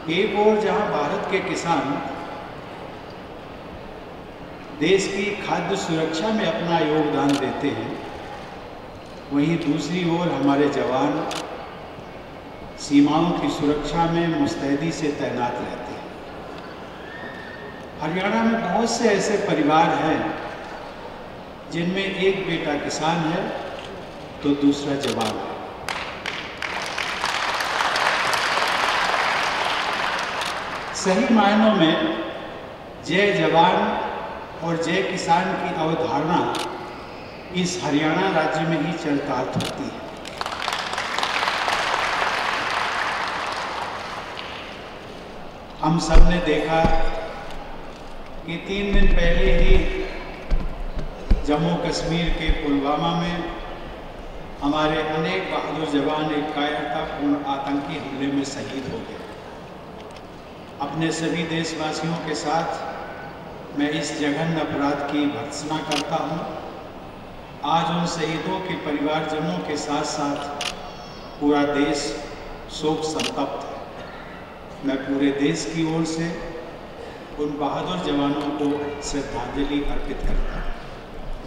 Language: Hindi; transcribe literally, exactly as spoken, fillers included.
एक ओर जहां भारत के किसान देश की खाद्य सुरक्षा में अपना योगदान देते हैं, वहीं दूसरी ओर हमारे जवान सीमाओं की सुरक्षा में मुस्तैदी से तैनात रहते हैं। हरियाणा में बहुत से ऐसे परिवार हैं जिनमें एक बेटा किसान है तो दूसरा जवान है। सही मायनों में जय जवान और जय किसान की अवधारणा इस हरियाणा राज्य में ही चरितार्थ होती है। हम सब ने देखा कि तीन दिन पहले ही जम्मू कश्मीर के पुलवामा में हमारे अनेक बहादुर जवान एक कायरतापूर्ण आतंकी हमले में शहीद हो गए। अपने सभी देशवासियों के साथ मैं इस जघन्य अपराध की भर्त्सना करता हूं। आज उन शहीदों के परिवारजनों के साथ साथ पूरा देश शोक संतप्त है। मैं पूरे देश की ओर से उन बहादुर जवानों को श्रद्धांजलि अर्पित करता हूं।